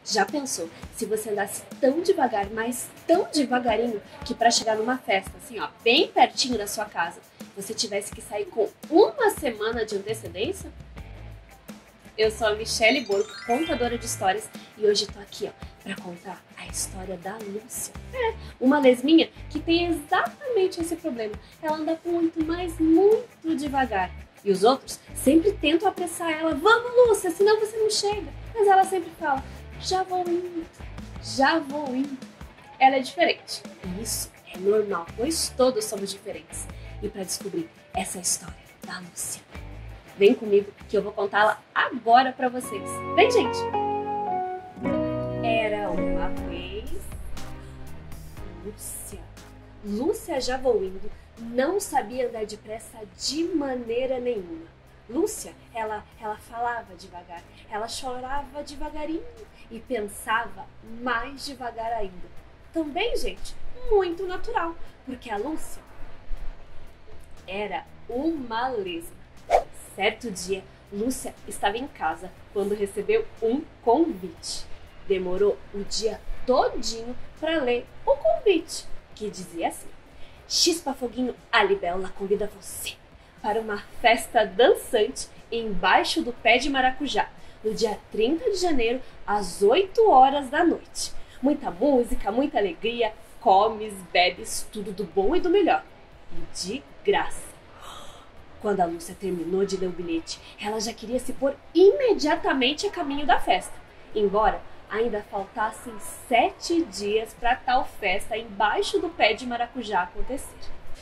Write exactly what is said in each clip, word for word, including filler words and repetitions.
Já pensou se você andasse tão devagar, mas tão devagarinho, que para chegar numa festa, assim ó, bem pertinho da sua casa, você tivesse que sair com uma semana de antecedência? Eu sou a Michelle Borgo, contadora de histórias, e hoje tô aqui ó, para contar a história da Lúcia. É, uma lesminha que tem exatamente esse problema. Ela anda muito, mas muito devagar. E os outros sempre tentam apressar ela. Vamos, Lúcia, senão você não chega. Mas ela sempre fala, já vou indo, já vou indo. Ela é diferente. E isso é normal, pois todos somos diferentes. E para descobrir essa história da Lúcia, vem comigo que eu vou contá-la agora para vocês. Vem, gente! Era uma vez... Lúcia. Lúcia já vou indo. Não sabia andar depressa de maneira nenhuma. Lúcia, ela, ela falava devagar, ela chorava devagarinho e pensava mais devagar ainda. Também, gente, muito natural, porque a Lúcia era uma lesma. Certo dia, Lúcia estava em casa quando recebeu um convite. Demorou o dia todinho para ler o convite, que dizia assim: Chispa Foguinho, a Libélula convida você para uma festa dançante embaixo do pé de maracujá, no dia trinta de janeiro, às oito horas da noite. Muita música, muita alegria, comes, bebes, tudo do bom e do melhor. E de graça. Quando a Lúcia terminou de ler o bilhete, ela já queria se pôr imediatamente a caminho da festa, embora ainda faltassem sete dias para tal festa embaixo do pé de maracujá acontecer.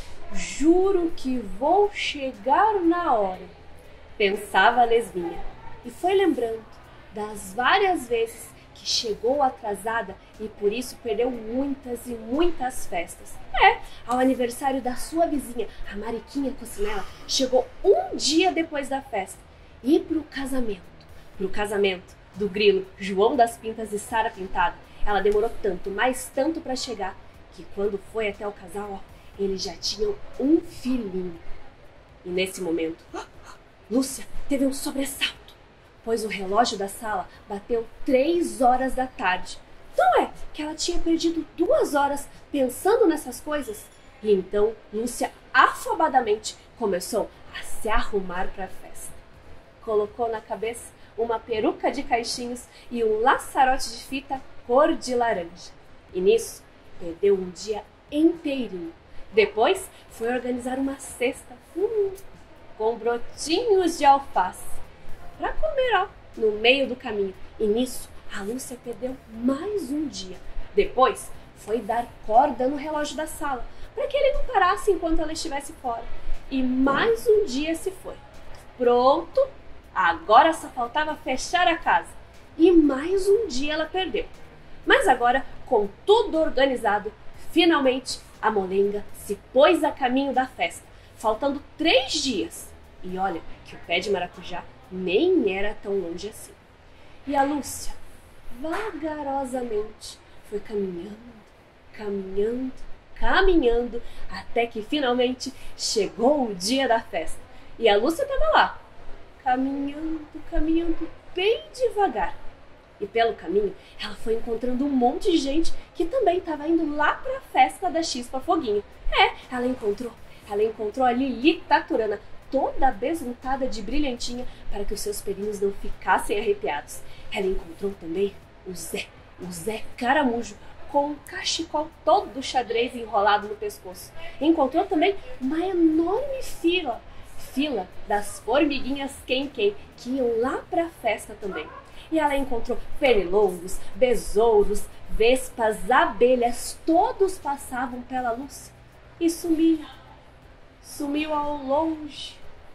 Juro que vou chegar na hora, pensava a lesminha, e foi lembrando das várias vezes que chegou atrasada e por isso perdeu muitas e muitas festas. É, ao aniversário da sua vizinha, a Mariquinha Cossinela, chegou um dia depois da festa. E pro casamento, pro casamento do grilo João das Pintas e Sara Pintada, ela demorou tanto, mais tanto para chegar, que quando foi até o casal, ó, eles já tinham um filhinho. E nesse momento, Lúcia teve um sobressalto, pois o relógio da sala bateu três horas da tarde. Não é que ela tinha perdido duas horas pensando nessas coisas? E então Lúcia afobadamente começou a se arrumar para a festa. Colocou na cabeça uma peruca de caixinhos e um laçarote de fita cor de laranja. E nisso perdeu um dia inteirinho. Depois foi organizar uma cesta hum, com brotinhos de alface para comer ó, no meio do caminho. E nisso a Lúcia perdeu mais um dia. Depois foi dar corda no relógio da sala para que ele não parasse enquanto ela estivesse fora. E mais um dia se foi. Pronto, agora só faltava fechar a casa. E mais um dia ela perdeu. Mas agora, com tudo organizado, finalmente a molenga se pôs a caminho da festa, faltando três dias. E olha que o pé de maracujá nem era tão longe assim. E a Lúcia, vagarosamente, foi caminhando, caminhando, caminhando, até que finalmente chegou o dia da festa. E a Lúcia estava lá, caminhando, caminhando bem devagar. E pelo caminho, ela foi encontrando um monte de gente que também estava indo lá para a festa da Chispa Foguinho. É, ela encontrou, ela encontrou a Lili Taturana, toda besuntada de brilhantinha para que os seus pelinhos não ficassem arrepiados. Ela encontrou também o Zé, o Zé Caramujo, com um cachecol todo xadrez enrolado no pescoço. Encontrou também uma enorme fila, fila das formiguinhas quem-quem, que iam lá para a festa também. E ela encontrou pernilongos, besouros, vespas, abelhas, todos passavam pela Lúcia e sumiam, sumiu ao longe.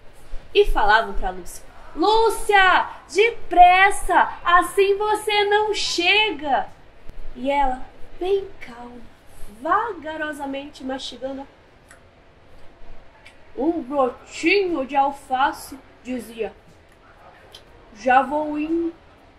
E falavam para Lúcia: Lúcia, depressa, assim você não chega. E ela, bem calma, vagarosamente mastigando um brotinho de alface, dizia: já vou indo.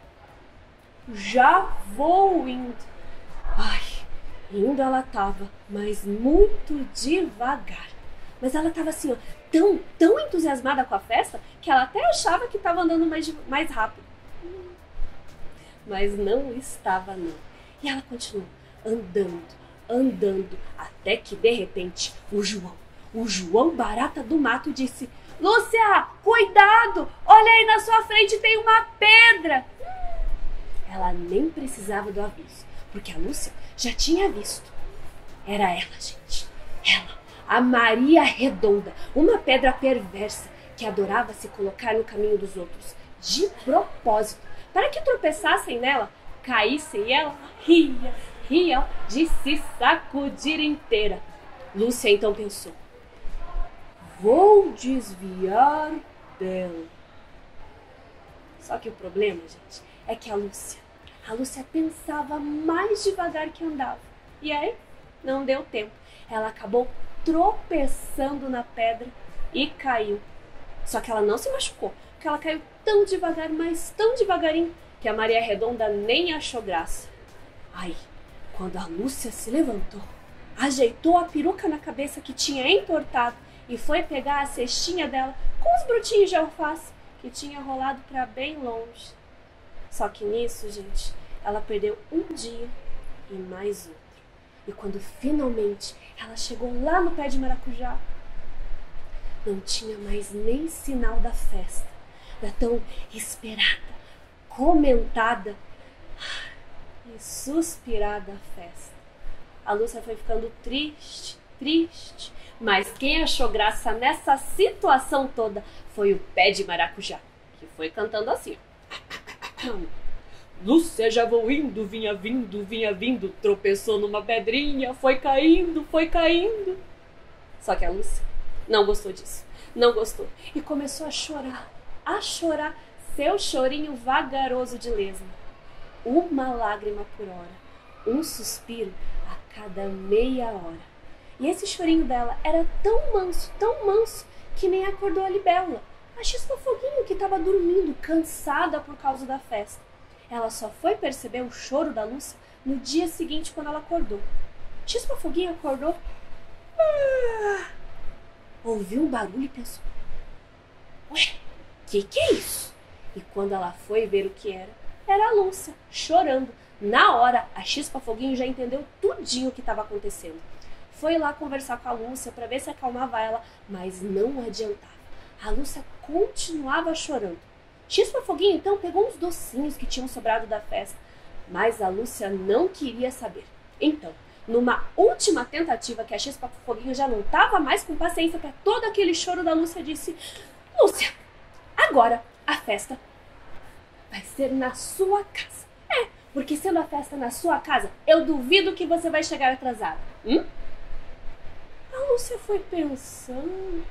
Já vou indo. Ai, indo ela tava, mas muito devagar. Mas ela tava assim, ó, tão, tão entusiasmada com a festa que ela até achava que tava andando mais, mais rápido. mas não estava não. E ela continuou andando, andando, até que de repente o João, o João Barata do Mato disse: Lúcia, cuidado! Olha aí na sua frente, tem uma pedra! Ela nem precisava do aviso, porque a Lúcia já tinha visto. Era ela, gente. Ela, a Maria Redonda, uma pedra perversa que adorava se colocar no caminho dos outros, de propósito, para que tropeçassem nela, caíssem e ela ria, ria de se sacudir inteira. Lúcia então pensou: vou desviar dela. Só que o problema, gente, é que a Lúcia, a Lúcia pensava mais devagar que andava. E aí, não deu tempo. Ela acabou tropeçando na pedra e caiu. Só que ela não se machucou, porque ela caiu tão devagar, mas tão devagarinho, que a Maria Redonda nem achou graça. Aí, quando a Lúcia se levantou, ajeitou a peruca na cabeça que tinha entortado e foi pegar a cestinha dela com os brotinhos de alface que tinha rolado para bem longe. Só que nisso, gente, ela perdeu um dia e mais outro. E quando finalmente ela chegou lá no pé de maracujá, não tinha mais nem sinal da festa, da tão esperada, comentada e suspirada festa. A Lúcia foi ficando triste, triste, mas quem achou graça nessa situação toda foi o pé de maracujá, que foi cantando assim: Lúcia já vou indo, vinha vindo, vinha vindo, tropeçou numa pedrinha, foi caindo, foi caindo. Só que a Lúcia não gostou disso, não gostou, e começou a chorar, a chorar seu chorinho vagaroso de lesma. Uma lágrima por hora, um suspiro a cada meia hora. E esse chorinho dela era tão manso, tão manso, que nem acordou a Libélula, a Chispa Foguinho, que estava dormindo, cansada por causa da festa. Ela só foi perceber o choro da Lúcia no dia seguinte, quando ela acordou. Chispa Foguinho acordou, ah, ouviu um barulho e pensou: ué, que que é isso? E quando ela foi ver o que era, era a Lúcia, chorando. Na hora, a Chispa Foguinho já entendeu tudinho o que estava acontecendo. Foi lá conversar com a Lúcia para ver se acalmava ela, mas não adiantava. A Lúcia continuava chorando. Chispa Foguinho então pegou uns docinhos que tinham sobrado da festa, mas a Lúcia não queria saber. Então, numa última tentativa que a Chispa Foguinho já não estava mais com paciência para todo aquele choro da Lúcia, disse: Lúcia, agora a festa vai ser na sua casa. É, porque sendo a festa na sua casa, eu duvido que você vai chegar atrasada. Hum? A Lúcia foi pensando,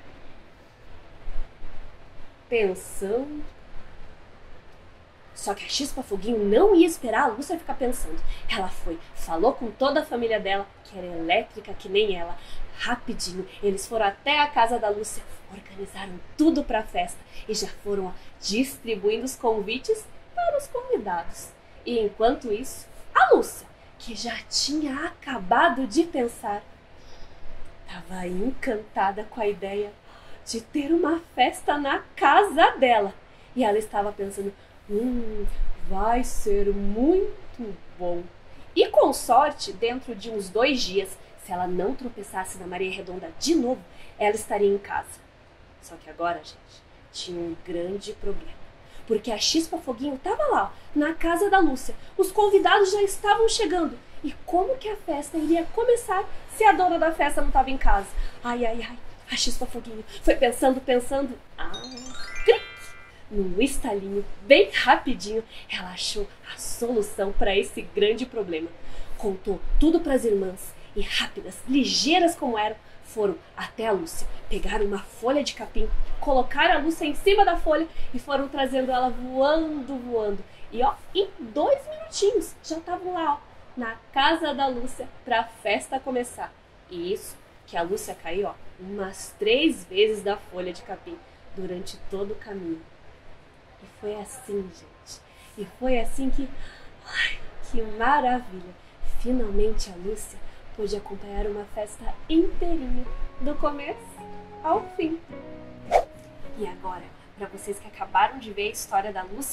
pensando. Só que a Chispa Foguinho não ia esperar a Lúcia ficar pensando. Ela foi, falou com toda a família dela, que era elétrica que nem ela. Rapidinho, eles foram até a casa da Lúcia, organizaram tudo para a festa e já foram ó, distribuindo os convites para os convidados. E enquanto isso, a Lúcia, que já tinha acabado de pensar, estava encantada com a ideia de ter uma festa na casa dela. E ela estava pensando: Hum, vai ser muito bom. E com sorte, dentro de uns dois dias, se ela não tropeçasse na Maria Redonda de novo, ela estaria em casa. Só que agora, gente, tinha um grande problema. Porque a Chispa Foguinho estava lá, na casa da Lúcia. Os convidados já estavam chegando. E como que a festa iria começar se a dona da festa não estava em casa? Ai, ai, ai. A Chispa Foguinho foi pensando, pensando. Ah, clique! Num estalinho, bem rapidinho, ela achou a solução para esse grande problema. Contou tudo para as irmãs e, rápidas, ligeiras como eram, foram até a Lúcia, pegaram uma folha de capim, colocaram a Lúcia em cima da folha e foram trazendo ela voando, voando. E ó, em dois minutinhos já estavam lá, ó, na casa da Lúcia para a festa começar. E isso que a Lúcia caiu, ó, umas três vezes da folha de capim durante todo o caminho. E foi assim, gente. E foi assim que... Ai, que maravilha! Finalmente a Lúcia pôde acompanhar uma festa inteirinha, do começo ao fim. E agora, para vocês que acabaram de ver a história da Lúcia,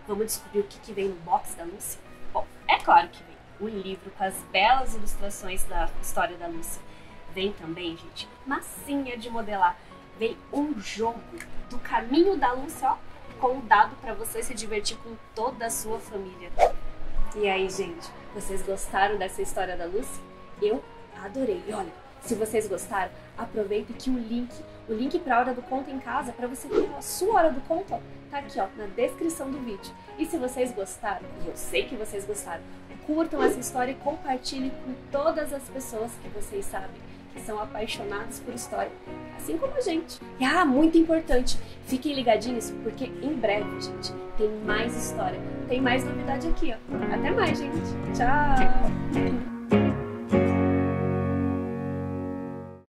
Vamos descobrir o que, que vem no box da Lúcia? Bom, é claro que vem o livro com as belas ilustrações da história da Lúcia. Vem também, gente, massinha de modelar. Vem um jogo do caminho da Lúcia, ó, com um dado para você se divertir com toda a sua família. E aí, gente, vocês gostaram dessa história da Lúcia? Eu adorei. E olha, se vocês gostaram, aproveita que o link, o link para a Hora do Conto em Casa, para você ter a sua Hora do Conto, ó, tá aqui, ó, na descrição do vídeo. E se vocês gostaram, e eu sei que vocês gostaram, curtam essa história e compartilhem com todas as pessoas que vocês sabem que são apaixonadas por história, assim como a gente. E ah, muito importante, fiquem ligadinhos, porque em breve, gente, tem mais história, tem mais novidade aqui, ó. Até mais, gente. Tchau!